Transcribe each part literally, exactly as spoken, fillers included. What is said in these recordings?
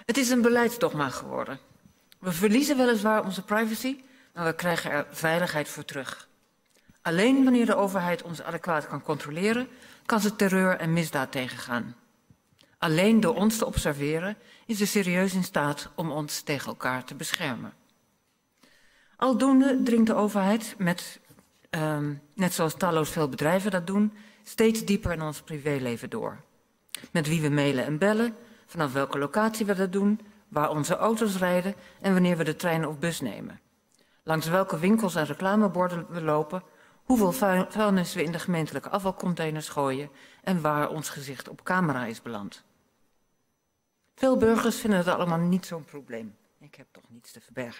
Het is een beleidsdogma geworden. We verliezen weliswaar onze privacy, maar we krijgen er veiligheid voor terug. Alleen wanneer de overheid ons adequaat kan controleren, kan ze terreur en misdaad tegengaan. Alleen door ons te observeren is ze serieus in staat om ons tegen elkaar te beschermen. Aldoende dringt de overheid, met, um, net zoals talloos veel bedrijven dat doen, steeds dieper in ons privéleven door. Met wie we mailen en bellen, vanaf welke locatie we dat doen, waar onze auto's rijden en wanneer we de trein of bus nemen. Langs welke winkels en reclameborden we lopen, hoeveel vuilnis we in de gemeentelijke afvalcontainers gooien en waar ons gezicht op camera is beland. Veel burgers vinden het allemaal niet zo'n probleem. Ik heb toch niets te verbergen.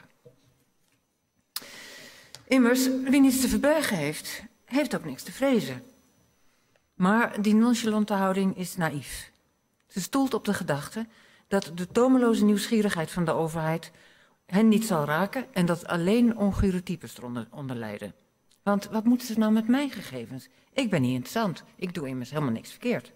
Immers, wie niets te verbergen heeft, heeft ook niks te vrezen. Maar die nonchalante houding is naïef. Ze stoelt op de gedachte dat de tomeloze nieuwsgierigheid van de overheid hen niet zal raken en dat alleen ongure types eronder onder lijden. Want wat moeten ze nou met mijn gegevens? Ik ben niet interessant. Ik doe immers helemaal niks verkeerd.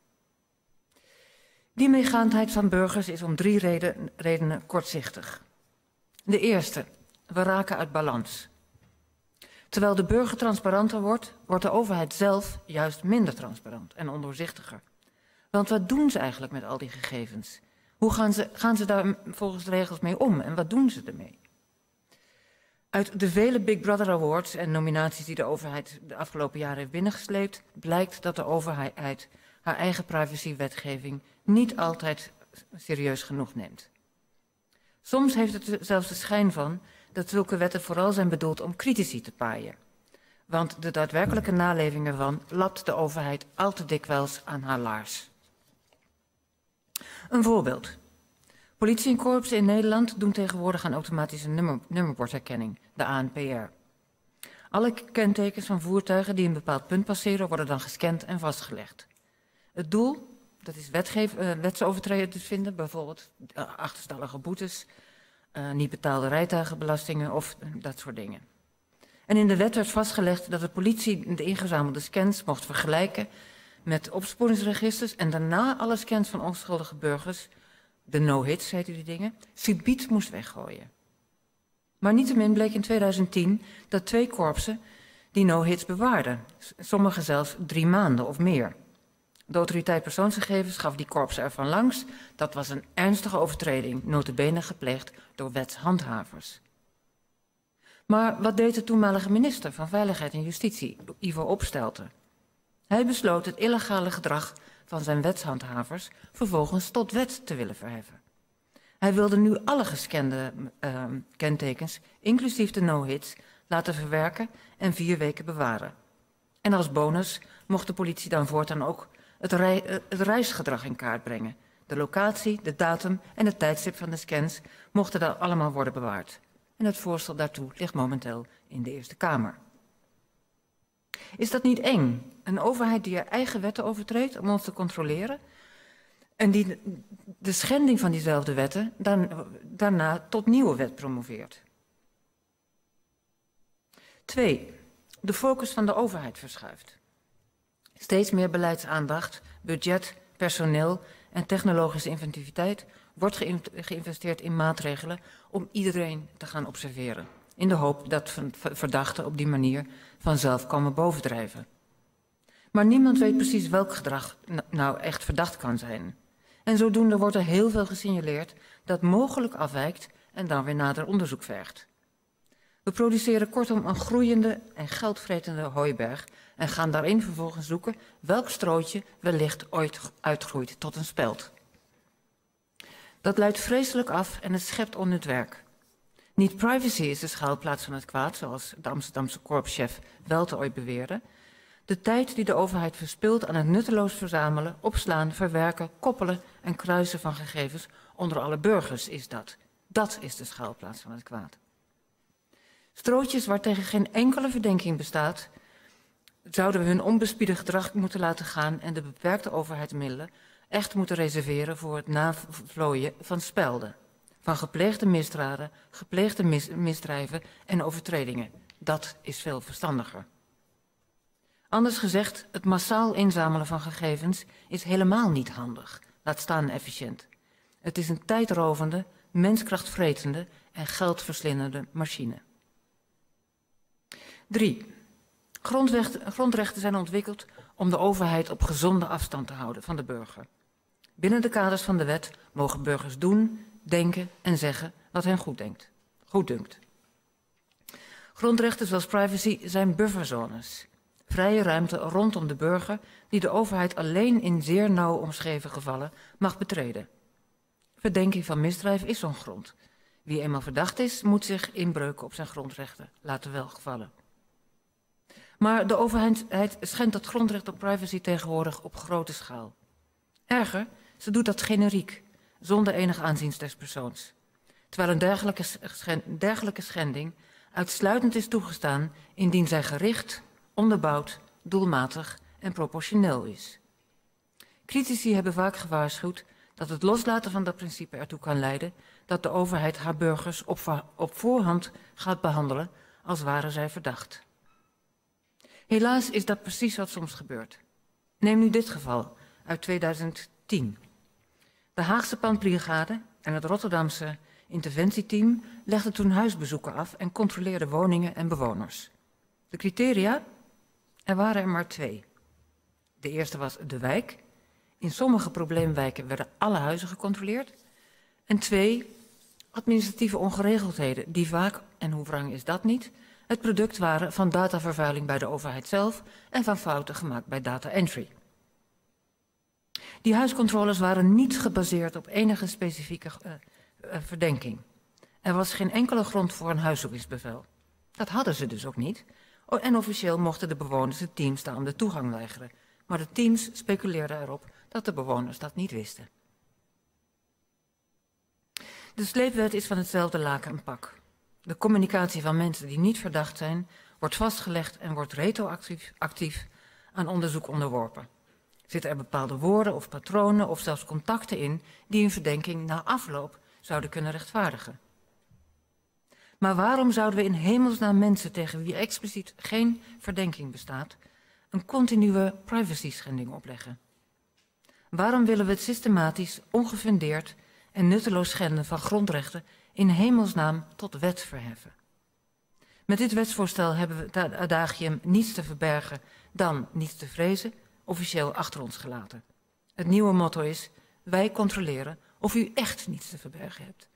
Die meegaandheid van burgers is om drie reden, redenen kortzichtig. De eerste, we raken uit balans. Terwijl de burger transparanter wordt, wordt de overheid zelf juist minder transparant en ondoorzichtiger. Want wat doen ze eigenlijk met al die gegevens? Hoe gaan ze, gaan ze daar volgens de regels mee om en wat doen ze ermee? Uit de vele Big Brother Awards en nominaties die de overheid de afgelopen jaren heeft binnengesleept, blijkt dat de overheid haar eigen privacywetgeving niet altijd serieus genoeg neemt. Soms heeft het er zelfs de schijn van dat zulke wetten vooral zijn bedoeld om critici te paaien. Want de daadwerkelijke naleving ervan lapt de overheid al te dikwijls aan haar laars. Een voorbeeld. Politie en korpsen in Nederland doen tegenwoordig aan automatische nummer, nummerbordherkenning, de A N P R. Alle kentekens van voertuigen die een bepaald punt passeren worden dan gescand en vastgelegd. Het doel, dat is wetgev- uh, wetsovertredingen te vinden, bijvoorbeeld uh, achterstallige boetes, uh, niet betaalde rijtuigenbelastingen of uh, dat soort dingen. En in de wet werd vastgelegd dat de politie de ingezamelde scans mocht vergelijken met opsporingsregisters en daarna alle scans van onschuldige burgers, de no-hits heten die dingen, subiet moest weggooien. Maar niettemin bleek in tweeduizend tien dat twee korpsen die no-hits bewaarden, sommigen zelfs drie maanden of meer. De autoriteit persoonsgegevens gaf die korpsen ervan langs. Dat was een ernstige overtreding, nota bene gepleegd door wetshandhavers. Maar wat deed de toenmalige minister van Veiligheid en Justitie, Ivo Opstelten? Hij besloot het illegale gedrag van zijn wetshandhavers vervolgens tot wet te willen verheffen. Hij wilde nu alle gescande uh, kentekens, inclusief de no-hits, laten verwerken en vier weken bewaren. En als bonus mocht de politie dan voortaan ook het, rei het reisgedrag in kaart brengen. De locatie, de datum en het tijdstip van de scans mochten dan allemaal worden bewaard. En het voorstel daartoe ligt momenteel in de Eerste Kamer. Is dat niet eng? Een overheid die haar eigen wetten overtreedt om ons te controleren en die de schending van diezelfde wetten dan, daarna tot nieuwe wet promoveert. Twee, de focus van de overheid verschuift. Steeds meer beleidsaandacht, budget, personeel en technologische inventiviteit wordt geïnvesteerd in maatregelen om iedereen te gaan observeren, in de hoop dat verdachten op die manier vanzelf komen bovendrijven. Maar niemand weet precies welk gedrag nou echt verdacht kan zijn. En zodoende wordt er heel veel gesignaleerd dat mogelijk afwijkt en dan weer nader onderzoek vergt. We produceren kortom een groeiende en geldvretende hooiberg en gaan daarin vervolgens zoeken welk strootje wellicht ooit uitgroeit tot een speld. Dat leidt vreselijk af en het schept onnut werk. Niet privacy is de schuilplaats van het kwaad, zoals de Amsterdamse korpschef Welte ooit beweerde. De tijd die de overheid verspilt aan het nutteloos verzamelen, opslaan, verwerken, koppelen en kruisen van gegevens onder alle burgers is dat. Dat is de schuilplaats van het kwaad. Strootjes waar tegen geen enkele verdenking bestaat, zouden we hun onbespieden gedrag moeten laten gaan en de beperkte overheidsmiddelen echt moeten reserveren voor het navlooien van spelden. Van gepleegde misdaden, gepleegde mis misdrijven en overtredingen. Dat is veel verstandiger. Anders gezegd, het massaal inzamelen van gegevens is helemaal niet handig, laat staan efficiënt. Het is een tijdrovende, menskrachtvretende en geldverslindende machine. Drie. Grondrechten, grondrechten zijn ontwikkeld om de overheid op gezonde afstand te houden van de burger. Binnen de kaders van de wet mogen burgers doen, denken en zeggen wat hen goed denkt, goed dunkt. Grondrechten zoals privacy zijn bufferzones. Vrije ruimte rondom de burger die de overheid alleen in zeer nauw omschreven gevallen mag betreden. Verdenking van misdrijf is zo'n grond. Wie eenmaal verdacht is, moet zich inbreuken op zijn grondrechten laten welgevallen. Maar de overheid schendt dat grondrecht op privacy tegenwoordig op grote schaal. Erger, ze doet dat generiek, zonder enig aanzien des persoons. Terwijl een dergelijke, schend, dergelijke schending uitsluitend is toegestaan indien zij gericht, onderbouwd, doelmatig en proportioneel is. Critici hebben vaak gewaarschuwd dat het loslaten van dat principe ertoe kan leiden dat de overheid haar burgers op, op voorhand gaat behandelen als waren zij verdacht. Helaas is dat precies wat soms gebeurt. Neem nu dit geval uit tweeduizend tien. De Haagse Pandbrigade en het Rotterdamse interventieteam legden toen huisbezoeken af en controleerden woningen en bewoners. De criteria? Er waren er maar twee. De eerste was de wijk. In sommige probleemwijken werden alle huizen gecontroleerd. En twee, administratieve ongeregeldheden die vaak, en hoe wrang is dat niet, het product waren van datavervuiling bij de overheid zelf en van fouten gemaakt bij data entry. Die huiscontroles waren niet gebaseerd op enige specifieke uh, uh, verdenking. Er was geen enkele grond voor een huiszoekingsbevel. Dat hadden ze dus ook niet. En officieel mochten de bewoners het teams daarom de toegang weigeren. Maar de teams speculeerden erop dat de bewoners dat niet wisten. De sleepwet is van hetzelfde laken een pak. De communicatie van mensen die niet verdacht zijn, wordt vastgelegd en wordt retroactief actief aan onderzoek onderworpen. Zitten er bepaalde woorden of patronen of zelfs contacten in die een verdenking na afloop zouden kunnen rechtvaardigen? Maar waarom zouden we in hemelsnaam mensen tegen wie expliciet geen verdenking bestaat, een continue privacy-schending opleggen? Waarom willen we het systematisch, ongefundeerd en nutteloos schenden van grondrechten in hemelsnaam tot wet verheffen? Met dit wetsvoorstel hebben we het adagium niets te verbergen dan niets te vrezen officieel achter ons gelaten. Het nieuwe motto is: wij controleren of u echt niets te verbergen hebt.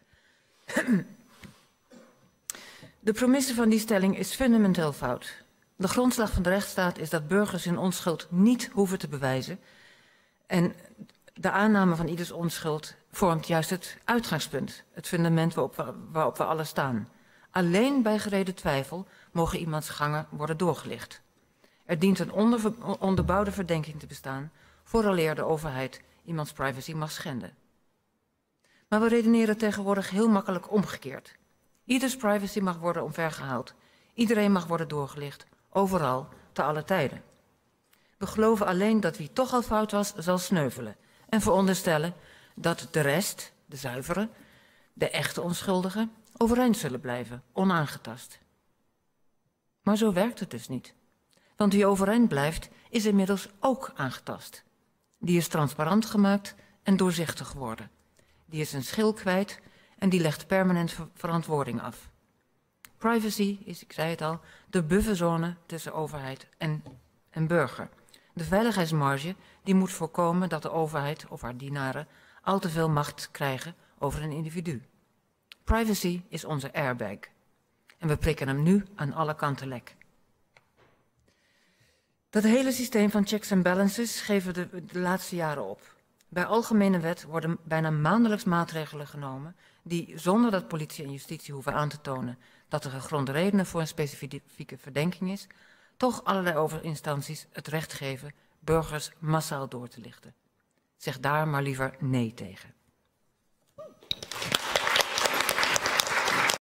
De premisse van die stelling is fundamenteel fout. De grondslag van de rechtsstaat is dat burgers hun onschuld niet hoeven te bewijzen. En de aanname van ieders onschuld vormt juist het uitgangspunt, het fundament waarop we, waarop we alle staan. Alleen bij gereden twijfel mogen iemands gangen worden doorgelicht. Er dient een onder, onderbouwde verdenking te bestaan, vooraleer de overheid iemands privacy mag schenden. Maar we redeneren tegenwoordig heel makkelijk omgekeerd. Ieders privacy mag worden omvergehaald. Iedereen mag worden doorgelicht, overal, te alle tijden. We geloven alleen dat wie toch al fout was, zal sneuvelen. En veronderstellen dat de rest, de zuivere, de echte onschuldigen, overeind zullen blijven, onaangetast. Maar zo werkt het dus niet. Want wie overeind blijft, is inmiddels ook aangetast. Die is transparant gemaakt en doorzichtig geworden. Die is een schil kwijt en die legt permanent ver verantwoording af. Privacy is, ik zei het al, de bufferzone tussen overheid en, en burger. De veiligheidsmarge die moet voorkomen dat de overheid of haar dienaren al te veel macht krijgen over een individu. Privacy is onze airbag. En we prikken hem nu aan alle kanten lek. Dat hele systeem van checks en balances geven we de, de laatste jaren op. Bij algemene wet worden bijna maandelijks maatregelen genomen die, zonder dat politie en justitie hoeven aan te tonen dat er gegronde redenen voor een specifieke verdenking is, toch allerlei overinstanties het recht geven burgers massaal door te lichten. Zeg daar maar liever nee tegen.